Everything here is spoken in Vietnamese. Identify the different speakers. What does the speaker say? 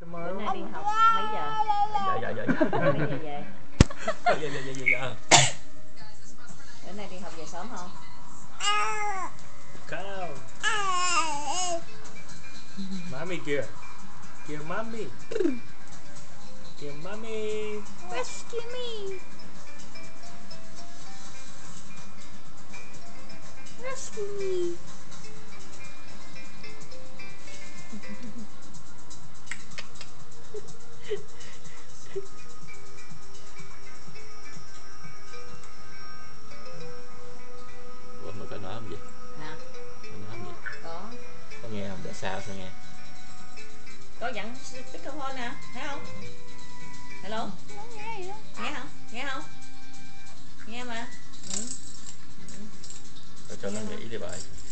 Speaker 1: Bữa nay đi học mấy giờ?
Speaker 2: Dạ.
Speaker 1: Mấy giờ về?
Speaker 2: Dạ.
Speaker 1: Bữa nay đi học về sớm không?
Speaker 2: Cao. Mami kìa. Kìa mami. Kìa mami.
Speaker 3: Rescue me. Rescue me.
Speaker 2: Ủa mà có nói không vậy?
Speaker 1: Hả?
Speaker 2: Có nói không vậy? Có nghe không? Để sao nghe?
Speaker 1: Có dặn speakerphone nè, thấy không? Hello? Nghe không? Nghe không? Nghe mà.
Speaker 2: Rồi cho nó nghỉ đi bà.